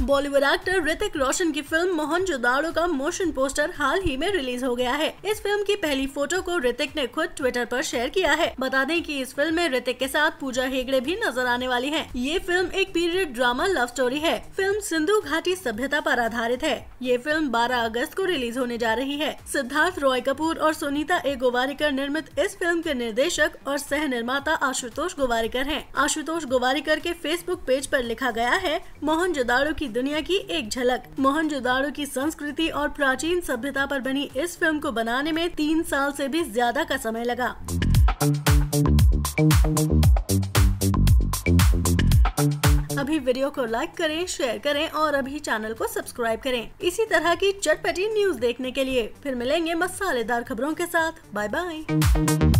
Bollywood actor Hrithik Roshan की film Mohenjodaro का motion poster हाल ही में रिलीज हो गया है। इस फिल्म की पहली फोटो को ऋतिक ने खुद ट्विटर पर शेयर किया है। बता दें कि इस फिल्म में ऋतिक के साथ पूजा हेगड़े भी नजर आने वाली है। ये फिल्म एक पीरियड ड्रामा लव स्टोरी है। फिल्म सिंधु घाटी सभ्यता पर आधारित है। ये फिल्म 12 अगस्त को रिलीज होने जा रही है। सिद्धार्थ रॉय कपूर और सुनीता ए गोवारिकर निर्मित इस फिल्म के निर्देशक और सह निर्माता आशुतोष गोवारिकर हैं। आशुतोष गोवारिकर के फेसबुक पेज पर लिखा गया है, मोहनजोदाड़ो की दुनिया की एक झलक। मोहनजोदाड़ो की संस्कृति और प्राचीन सभ्यता पर बनी इस फिल्म को बनाने में 3 साल से भी ज्यादा का समय लगा। अभी वीडियो को लाइक करें, शेयर करें और अभी चैनल को सब्सक्राइब करें। इसी तरह की चटपटी न्यूज देखने के लिए फिर मिलेंगे मसालेदार खबरों के साथ। Bye bye.